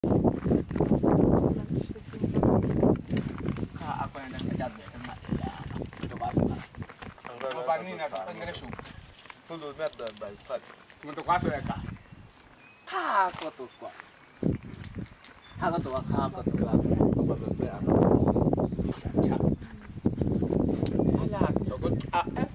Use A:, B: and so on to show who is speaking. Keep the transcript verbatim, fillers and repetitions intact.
A: Kak aku yang nak kejar dia emak dia. Coba apa?
B: Apa ni nak kan kena shoot. Tulu met dah baik.
A: Untuk kaso ya kak. Kak aku tu kuat. Kak tu kak aku tu kuat.
B: Apa tu apa?
A: Alah, cukup ah eh